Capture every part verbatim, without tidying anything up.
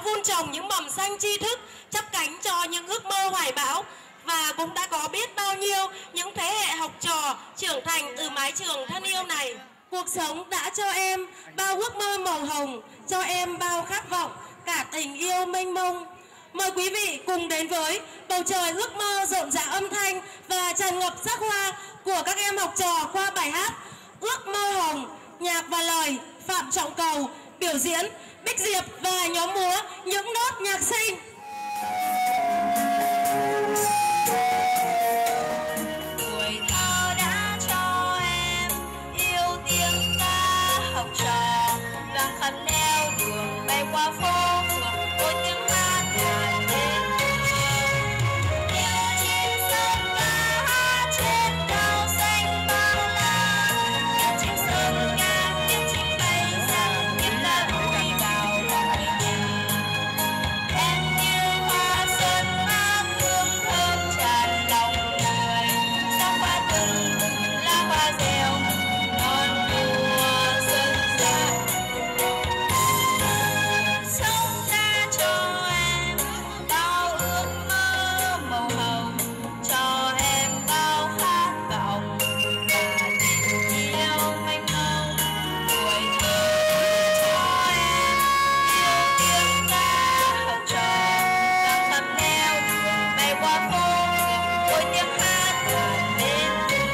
vun trồng những mầm xanh tri thức, chắp cánh cho những ước mơ hoài bão. Và cũng đã có biết bao nhiêu những thế hệ học trò trưởng thành từ mái trường thân yêu này. Cuộc sống đã cho em bao ước mơ màu hồng, cho em bao khát vọng, cả tình yêu mênh mông. Mời quý vị cùng đến với bầu trời ước mơ rộn rã âm thanh và tràn ngập sắc hoa của các em học trò qua bài hát Ước mơ hồng, nhạc và lời Phạm Trọng Cầu, biểu diễn Bích Diệp và nhóm múa Những nốt nhạc sinh. Tuổi thơ đã cho em yêu tiếng ca học trò, vang khắp nẻo đường bay qua phố phường, ôi tiếng hát ngàn lên yêu chim sơn ca hát trên cao xanh bao la, yêu chim sơn ca tiếng chim bay ra tiếng ta vui vào mọi nhà. Em như hoa xuân ngát hương thơm tràn lòng người, sao qua từng lá hoa reo non mùa xuân xa. Sống ra cho em bao ước mơ màu hồng, cho em bao khát vọng và tình yêu mênh mông. Tuổi thơ cho em yêu tiếng ca học trò, vang khắp nẻo đường bay qua phố phường, ôi tiếng hát ngàn lên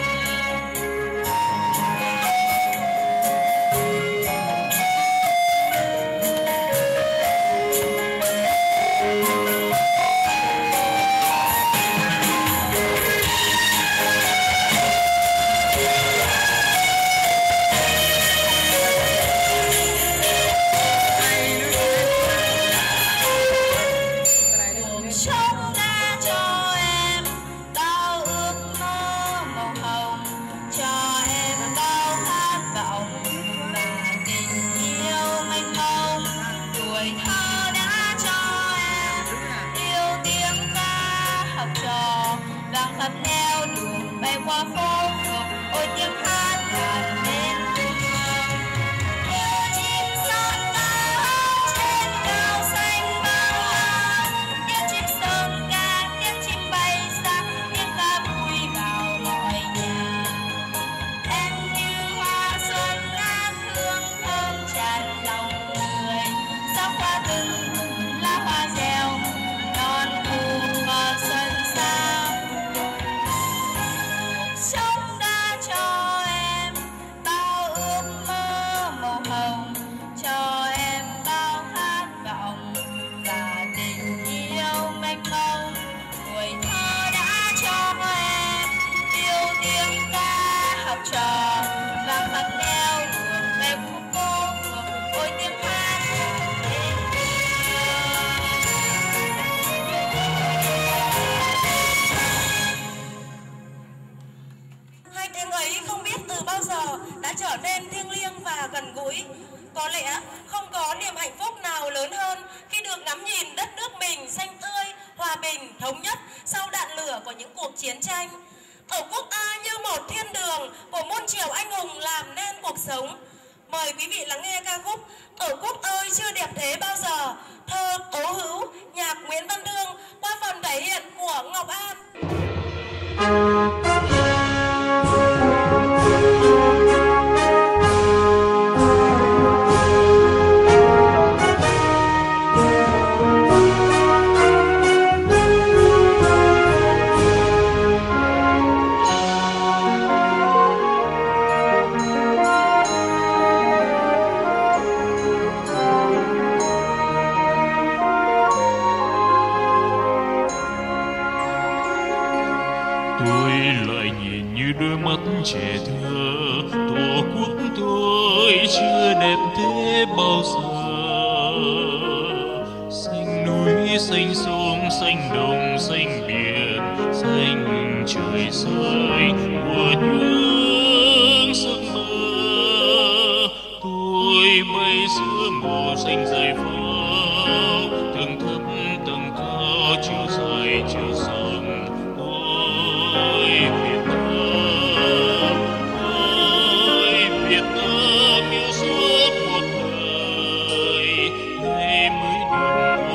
sống ra cho em bao ước mơ màu hồng, cho em bao khát vọng và tình yêu mênh mông. Tuổi thơ đã cho em yêu tiếng ca học trò, vang khắp nẻo đường bay qua phố phường, ôi tiếng hát ngàn lên hương. Yêu chim sơn ca hát trên cao xanh bao la, yêu chim sơn ca tiếng chim bay xa, tiếng ca vui vào mọi nhà. Em như hoa xuân ngát hương thơm tràn lòng người, sao qua từng lá hoa reo non mùa xuân xa. Sống đã cho em bao ước mơ màu hồng, cho em bao khát vọng và tình yêu mênh mông. Tuổi thơ đã cho em yêu tiếng ca học trò, vang khắp nẻo đường bay qua phố phường, ôi tiếng hát ngàn lên Hai tiếng ấy không biết từ bao giờ đã trở nên thiêng liêng và gần gũi. Có lẽ không có niềm hạnh phúc nào lớn hơn khi được ngắm nhìn đất nước mình xanh tươi, hòa bình, thống nhất sau đạn lửa của những cuộc chiến tranh. Tổ quốc ta như một thiên đường của muôn triệu anh hùng làm nên cuộc sống. Mời quý vị lắng nghe ca khúc Tổ quốc ơi chưa đẹp thế bao giờ, thơ Tố Hữu, nhạc Nguyễn Văn Thương qua phần thể hiện của Ngọc An. Tôi lại nhìn như đôi mắt trẻ thơ, tổ quốc tôi chưa đẹp thế bao giờ. Xanh núi xanh sông xanh đồng xanh biển, xanh trời rơi của những giấc mơ. Tôi bay giữa màu xanh rơi phao, tầng thấp tầng cao chiều dài chiều rộng. Ôi Việt Nam, ôi Việt Nam yêu suốt một đời, đây mới được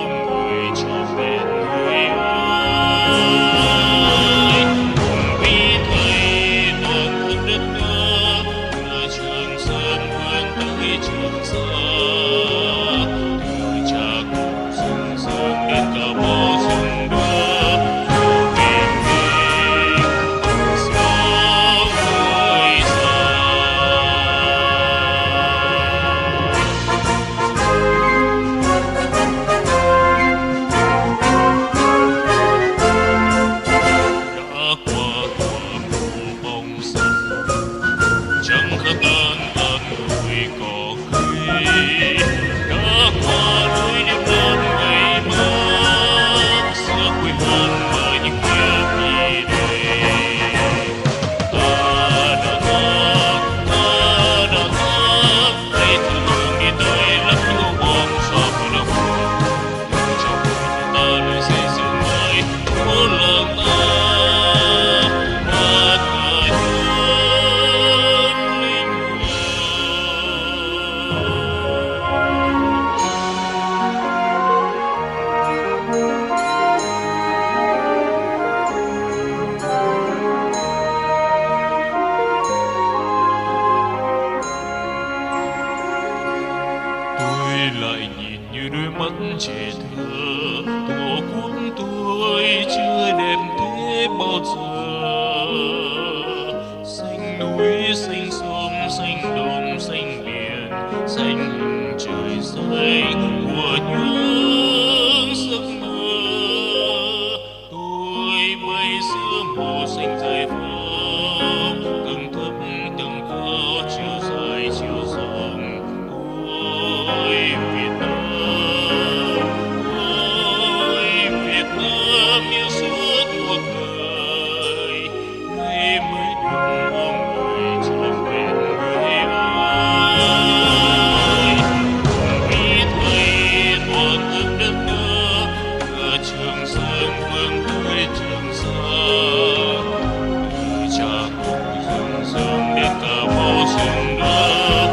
trẻ thơ, tổ quốc tôi chưa đẹp thế bao giờ. Xanh núi xanh sông xanh đồng xanh biển, xanh hừng trời xanh của những giấc mơ. Tôi bay giữa màu xanh rơi vàng, từng thấp từng cao chiều dài chiều rộng. Ôi Việt Nam, ôi Việt Nam yêu suốt cuộc đời, nay mới được ôm người trở về người ơi. Vì thầy toàn thức đất nước, ở Trường Sơn vương tới Trường Sa, từ Trà Cú rừng rừng đến Cà Mau rừng đất.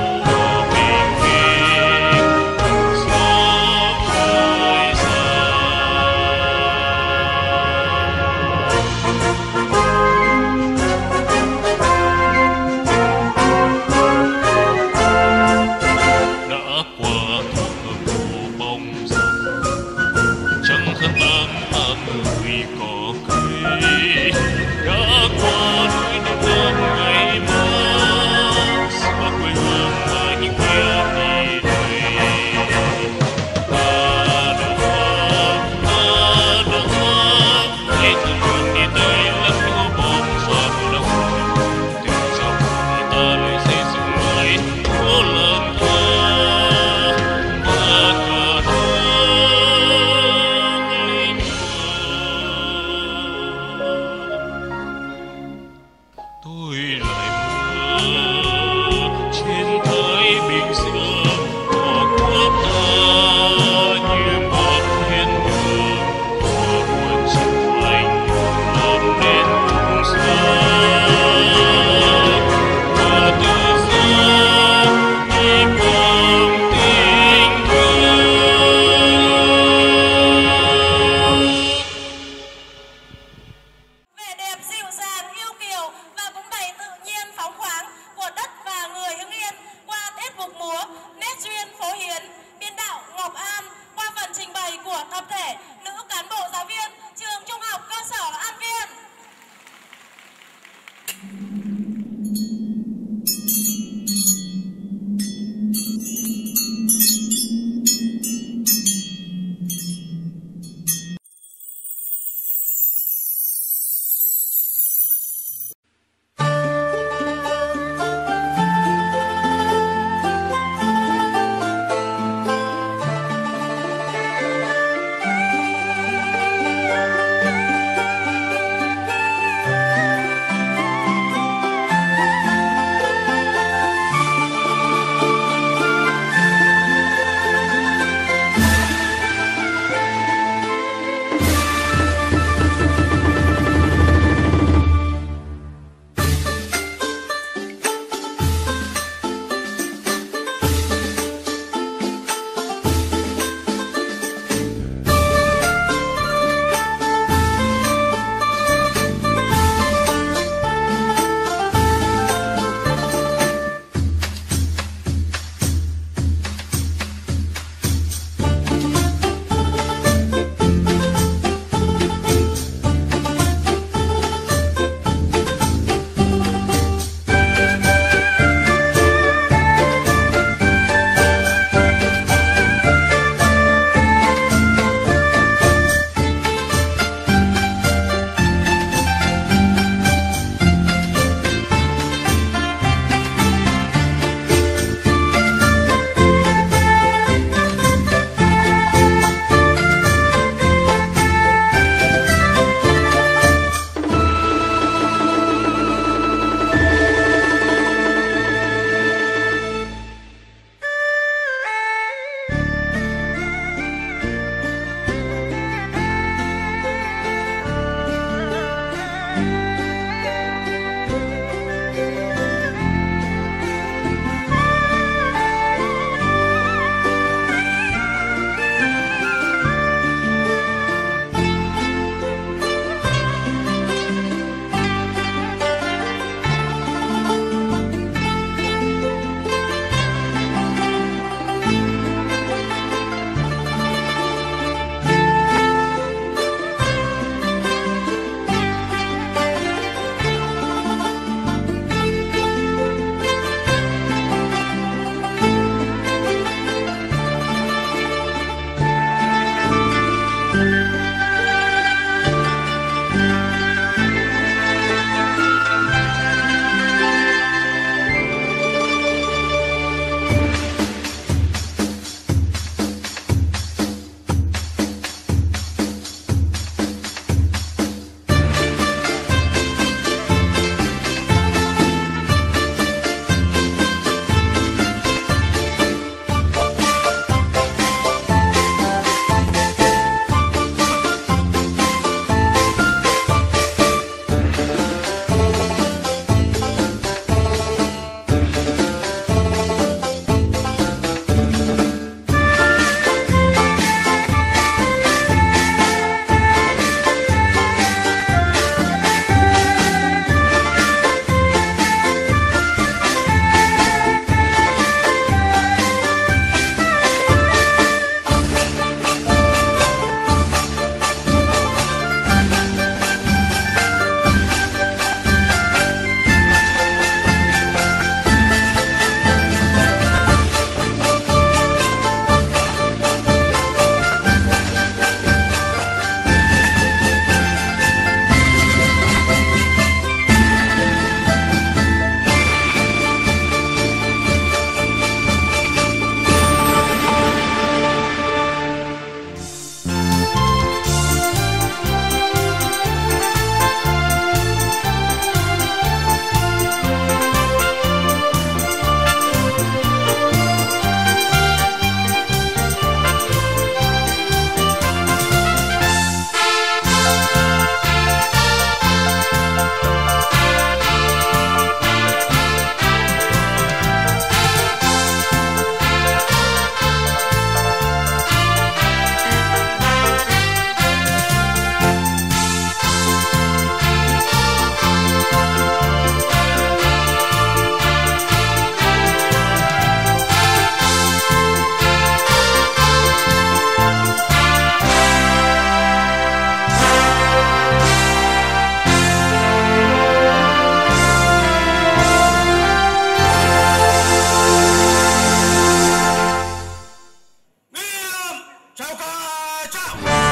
trao.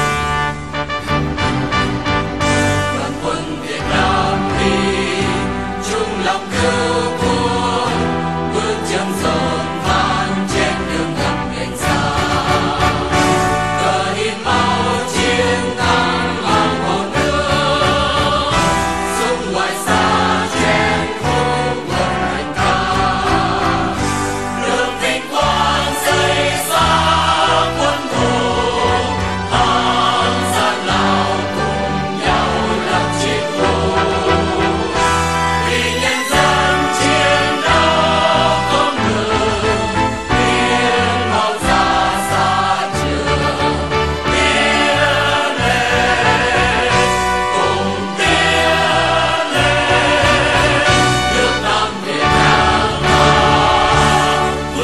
Đoàn quân Việt Nam đi chung lòng cứu vua, bước chân dồn vang trên đường ngập biển xa. Cờ in máu chiến thắng mang hồn nước, súng ngoài xa chém khúc quân hành ca. Được vinh quang xây xa quân thù, an gian nào cùng nhau lập chiến khu. Vì nhân dân chiến đấu không ngừng, tiếng màu ra xa trường tiến lên, cùng tiến lên. Nước Nam Việt Nam vững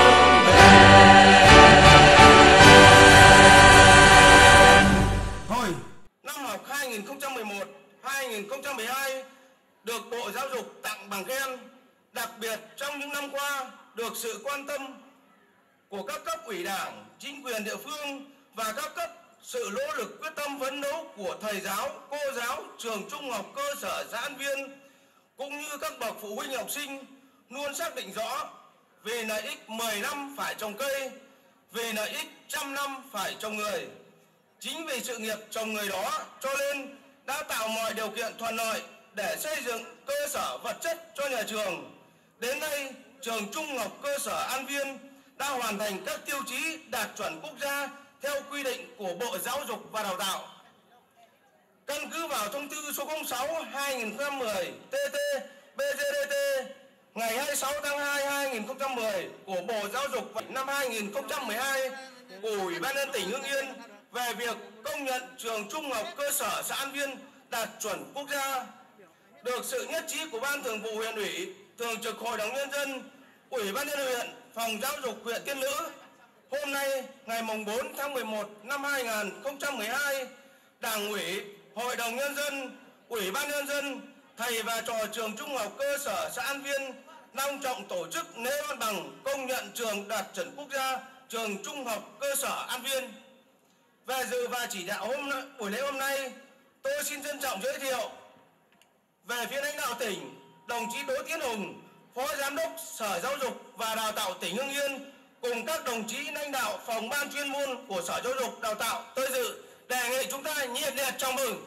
Thôi, năm học hai nghìn không trăm mười một hai nghìn không trăm mười hai được Bộ Giáo dục tặng bằng khen, đặc biệt trong những năm qua được sự quan tâm của các cấp ủy Đảng, chính quyền địa phương và các cấp, sự nỗ lực quyết tâm phấn đấu của thầy giáo, cô giáo, trường trung học cơ sở xã An Viên cũng như các bậc phụ huynh học sinh luôn xác định rõ về lợi ích mười năm phải trồng cây, về lợi ích trăm năm phải trồng người. Chính vì sự nghiệp trồng người đó cho nên đã tạo mọi điều kiện thuận lợi để xây dựng cơ sở vật chất cho nhà trường. Đến nay, trường trung học cơ sở An Viên đã hoàn thành các tiêu chí đạt chuẩn quốc gia theo quy định của Bộ Giáo dục và Đào tạo. Căn cứ vào thông tư số không sáu trên hai nghìn không trăm mười T T B G D T ngày hai mươi sáu tháng hai năm hai nghìn không trăm mười của Bộ Giáo dục năm hai nghìn không trăm mười hai của Ủy ban nhân dân tỉnh Hưng Yên về việc công nhận trường trung học cơ sở xã An Viên đạt chuẩn quốc gia, được sự nhất trí của Ban Thường vụ huyện ủy, Thường trực Hội đồng nhân dân, Ủy ban nhân dân huyện, Phòng Giáo dục huyện Tiên Lữ. Hôm nay, ngày bốn tháng mười một năm hai nghìn không trăm mười hai, Đảng ủy, Hội đồng nhân dân, Ủy ban nhân dân, thầy và trò trường trung học cơ sở xã An Viên long trọng tổ chức lễ văn bằng công nhận trường đạt chuẩn quốc gia trường trung học cơ sở An Viên. Về dự và chỉ đạo hôm buổi lễ hôm nay, tôi xin trân trọng giới thiệu về phía lãnh đạo tỉnh, đồng chí Đỗ Tiến Hùng, Phó Giám đốc Sở Giáo dục và Đào tạo tỉnh Hưng Yên cùng các đồng chí lãnh đạo phòng ban chuyên môn của Sở Giáo dục Đào tạo tới dự, đề nghị chúng ta nhiệt liệt chào mừng.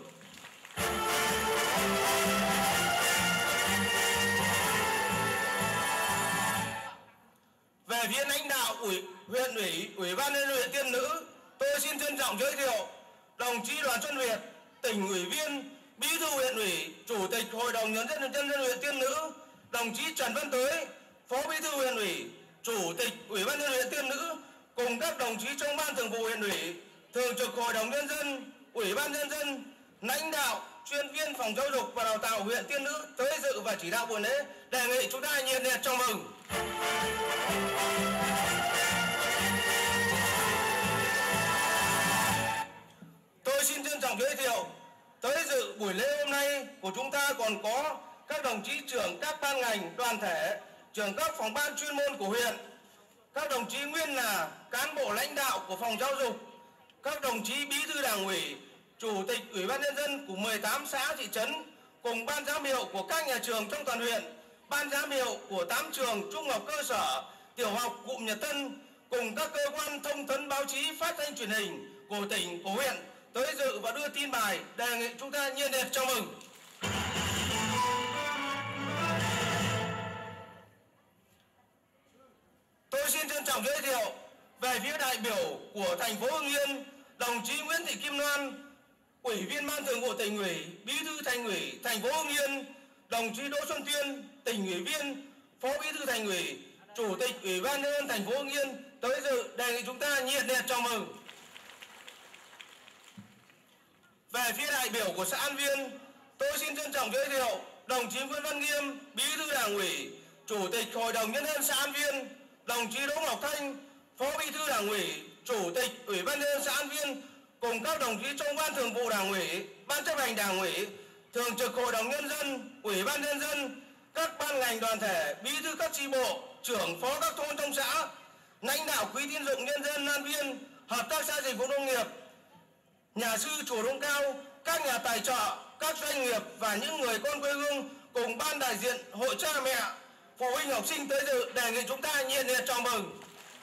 Về phía lãnh đạo ủy, huyện ủy, Ủy ban nhân dân huyện Tiên Lữ, tôi xin trân trọng giới thiệu đồng chí Đoàn Xuân Việt, tỉnh ủy viên, bí thư huyện ủy, chủ tịch Hội đồng nhân dân nhân dân huyện Tiên Lữ, đồng chí Trần Văn Tới, phó bí thư huyện ủy, chủ tịch Ủy ban nhân dân huyện Tiên Lữ cùng các đồng chí trong Ban Thường vụ huyện ủy, Thường trực Hội đồng nhân dân, Ủy ban nhân dân, lãnh đạo, chuyên viên Phòng Giáo dục và Đào tạo huyện Tiên Lữ tới dự và chỉ đạo buổi lễ, đề nghị chúng ta nhiệt liệt chào mừng. Tôi xin trân trọng giới thiệu tới dự buổi lễ hôm nay của chúng ta còn có các đồng chí trưởng các ban ngành đoàn thể, trưởng các phòng ban chuyên môn của huyện, các đồng chí nguyên là cán bộ lãnh đạo của Phòng Giáo dục, các đồng chí bí thư Đảng ủy, chủ tịch Ủy ban nhân dân của mười tám xã thị trấn cùng ban giám hiệu của các nhà trường trong toàn huyện, ban giám hiệu của tám trường trung học cơ sở, tiểu học cụm Nhật Tân cùng các cơ quan thông tấn báo chí, phát thanh truyền hình của tỉnh, của huyện tới dự và đưa tin bài, đề nghị chúng ta nhiệt liệt chào mừng. Tôi xin trân trọng giới thiệu về phía đại biểu của thành phố Hưng Yên, đồng chí Nguyễn Thị Kim Loan, Ủy viên Ban Thường vụ Tỉnh ủy, Bí thư Thành ủy thành phố Hưng Yên, đồng chí Đỗ Xuân Tuyên, tỉnh ủy viên, phó bí thư Thành ủy, chủ tịch Ủy ban nhân dân thành phố Hưng Yên tới dự, đề nghị chúng ta nhiệt liệt chào mừng. Về phía đại biểu của xã An Viên, tôi xin trân trọng giới thiệu đồng chí Nguyễn Văn Nghiêm, bí thư Đảng ủy, chủ tịch Hội đồng nhân dân xã An Viên, đồng chí Đỗ Ngọc Thanh, phó bí thư Đảng ủy, chủ tịch Ủy ban nhân dân xã An Viên cùng các đồng chí trong Ban Thường vụ Đảng ủy, Ban chấp hành Đảng ủy, Thường trực Hội đồng nhân dân, Ủy ban nhân dân, các ban ngành đoàn thể, bí thư các chi bộ, trưởng phó các thôn trong xã, lãnh đạo quỹ tín dụng nhân dân An Viên, hợp tác xã dịch vụ nông nghiệp, nhà sư chùa Đông Cao, các nhà tài trợ, các doanh nghiệp và những người con quê hương cùng ban đại diện hội cha mẹ, phụ huynh học sinh tới dự đề nghị chúng ta nhiệt liệt chào mừng.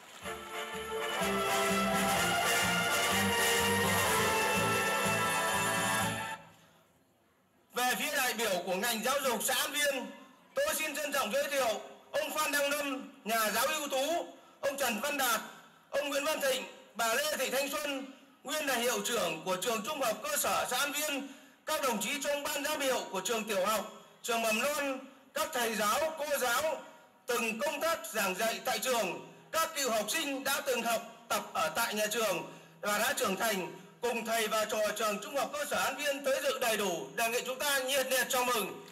Về phía đại biểu của ngành giáo dục xã An Viên, tôi xin trân trọng giới thiệu ông Phan Đăng Lâm, nhà giáo ưu tú, ông Trần Văn Đạt, ông Nguyễn Văn Thịnh, bà Lê Thị Thanh Xuân, nguyên là hiệu trưởng của trường Trung học cơ sở xã An Viên, các đồng chí trong ban giám hiệu của trường tiểu học, trường mầm non, các thầy giáo, cô giáo từng công tác giảng dạy tại trường, các cựu học sinh đã từng học tập ở tại nhà trường và đã trưởng thành, cùng thầy và trò trường Trung học cơ sở An Viên tới dự đầy đủ, đề nghị chúng ta nhiệt liệt chào mừng.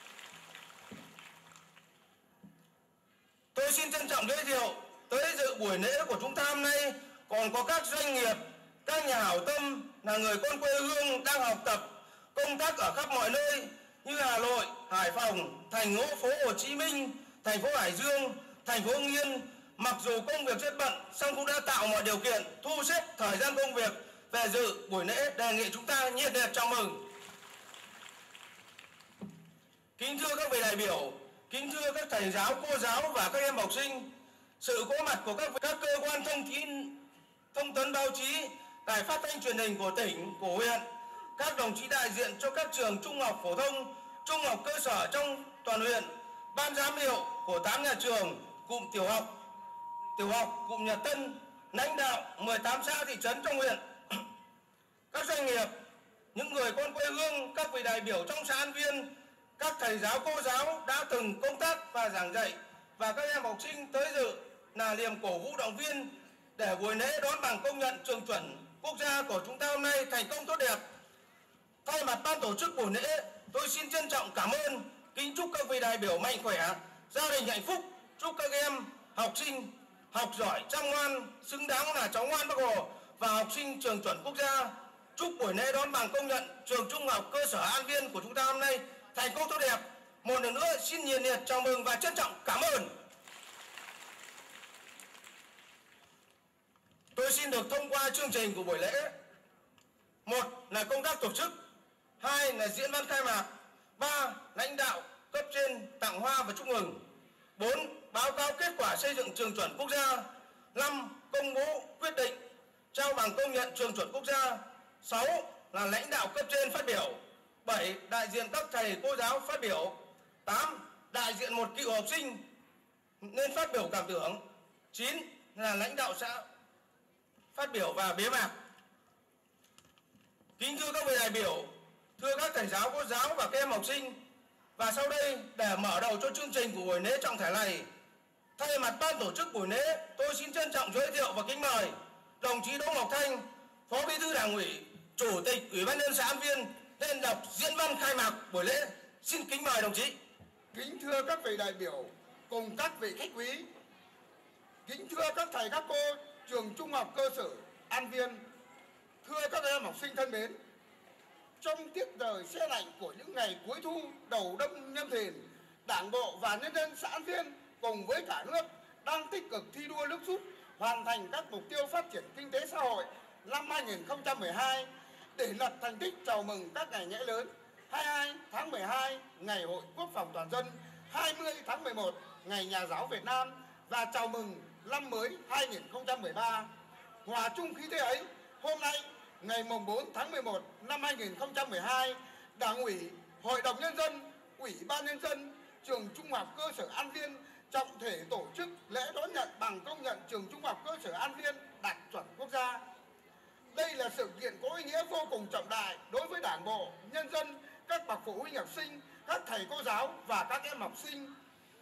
Tôi xin trân trọng giới thiệu tới dự buổi lễ của chúng ta hôm nay còn có các doanh nghiệp, các nhà hảo tâm là người con quê hương đang học tập, công tác ở khắp mọi nơi như Hà Nội, Hải Phòng, thành phố Hồ Chí Minh, thành phố Hải Dương, thành phố Hưng Yên. Mặc dù công việc rất bận, song cũng đã tạo mọi điều kiện thu xếp thời gian công việc về dự buổi lễ, đề nghị chúng ta nhiệt liệt chào mừng. Kính thưa các vị đại biểu, kính thưa các thầy giáo, cô giáo và các em học sinh, sự có mặt của các các cơ quan thông tin, thông tấn báo chí, đài phát thanh truyền hình của tỉnh, của huyện, các đồng chí đại diện cho các trường trung học phổ thông, trung học cơ sở trong toàn huyện, ban giám hiệu của tám nhà trường, cụm tiểu học, tiểu học, cụm Nhật Tân, lãnh đạo mười tám xã thị trấn trong huyện, các doanh nghiệp, những người con quê hương, các vị đại biểu trong xã An Viên, các thầy giáo, cô giáo đã từng công tác và giảng dạy và các em học sinh tới dự là niềm cổ vũ động viên để buổi lễ đón bằng công nhận trường chuẩn quốc gia của chúng ta hôm nay thành công tốt đẹp. Thay mặt ban tổ chức buổi lễ, tôi xin trân trọng cảm ơn, kính chúc các vị đại biểu mạnh khỏe, gia đình hạnh phúc, chúc các em học sinh học giỏi, chăm ngoan, xứng đáng là cháu ngoan Bác Hồ và học sinh trường chuẩn quốc gia. Chúc buổi lễ đón bằng công nhận trường trung học cơ sở An Viên của chúng ta hôm nay thành công tốt đẹp. Một lần nữa xin nhiệt liệt chào mừng và trân trọng cảm ơn. Tôi xin được thông qua chương trình của buổi lễ. Một là công tác tổ chức, hai là diễn văn khai mạc, ba lãnh đạo cấp trên tặng hoa và chúc mừng, bốn báo cáo kết quả xây dựng trường chuẩn quốc gia, năm công bố quyết định trao bằng công nhận trường chuẩn quốc gia, sáu là lãnh đạo cấp trên phát biểu, bảy đại diện các thầy cô giáo phát biểu, tám đại diện một cựu học sinh nên phát biểu cảm tưởng, chín là lãnh đạo xã phát biểu và bế mạc. Kính thưa các vị đại biểu, thưa các thầy giáo, cô giáo và các em học sinh, và sau đây để mở đầu cho chương trình của buổi lễ trọng thể này, thay mặt ban tổ chức buổi lễ, tôi xin trân trọng giới thiệu và kính mời đồng chí Đỗ Ngọc Thanh, Phó Bí thư Đảng ủy, Chủ tịch Ủy ban nhân dân xã An Viên lên đọc diễn văn khai mạc buổi lễ. Xin kính mời đồng chí. Kính thưa các vị đại biểu cùng các vị khách quý, kính thưa các thầy các cô trường trung học cơ sở An Viên, thưa các em học sinh thân mến, trong tiết trời se lạnh của những ngày cuối thu đầu đông Nhâm Thìn, Đảng bộ và nhân dân xã An Viên cùng với cả nước đang tích cực thi đua nước rút hoàn thành các mục tiêu phát triển kinh tế xã hội năm hai nghìn không trăm mười hai để lập thành tích chào mừng các ngày lễ lớn hai mươi hai tháng mười hai ngày Hội Quốc phòng toàn dân, hai mươi tháng mười một ngày Nhà giáo Việt Nam và chào mừng năm mới hai nghìn không trăm mười ba. Hòa chung khí thế ấy, hôm nay ngày mùng bốn tháng mười một năm hai nghìn không trăm mười hai, Đảng ủy, Hội đồng nhân dân, Ủy ban nhân dân trường Trung học cơ sở An Viên trọng thể tổ chức lễ đón nhận bằng công nhận trường Trung học cơ sở An Viên đạt chuẩn quốc gia. Đây là sự kiện có ý nghĩa vô cùng trọng đại đối với Đảng bộ, nhân dân, các bậc phụ huynh học sinh, các thầy cô giáo và các em học sinh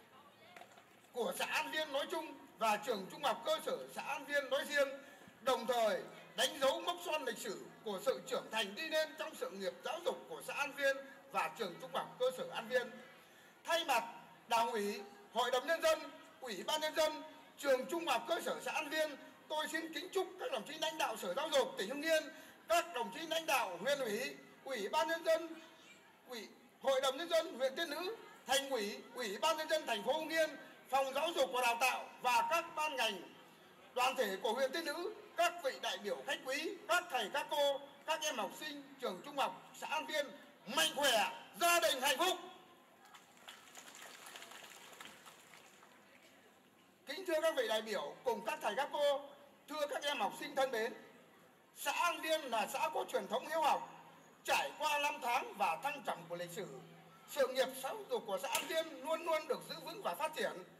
của xã An Viên nói chung và trường Trung học cơ sở xã An Viên nói riêng, đồng thời đánh dấu mốc son lịch sử của sự trưởng thành đi lên trong sự nghiệp giáo dục của xã An Viên và trường Trung học cơ sở An Viên. Thay mặt Đảng ủy, Hội đồng nhân dân, Ủy ban nhân dân trường Trung học cơ sở xã An Viên, tôi xin kính chúc các đồng chí lãnh đạo Sở Giáo dục tỉnh Hưng Yên, các đồng chí lãnh đạo huyện ủy, Ủy ban nhân dân, Ủy Hội đồng nhân dân huyện Tiên Lữ, Thành ủy, Ủy ban nhân dân thành phố Hưng Yên, Phòng Giáo dục và Đào tạo và các ban ngành đoàn thể của huyện Tiên Lữ, các vị đại biểu khách quý, các thầy các cô, các các em học sinh trường trung học xã An Viên mạnh khỏe, gia đình hạnh phúc. Kính thưa các vị đại biểu cùng các thầy các cô, thưa các em học sinh thân mến, xã An Viên là xã có truyền thống hiếu học, trải qua năm tháng và thăng trầm của lịch sử. Sự nghiệp giáo dục của xã An Viên luôn luôn được giữ vững và phát triển.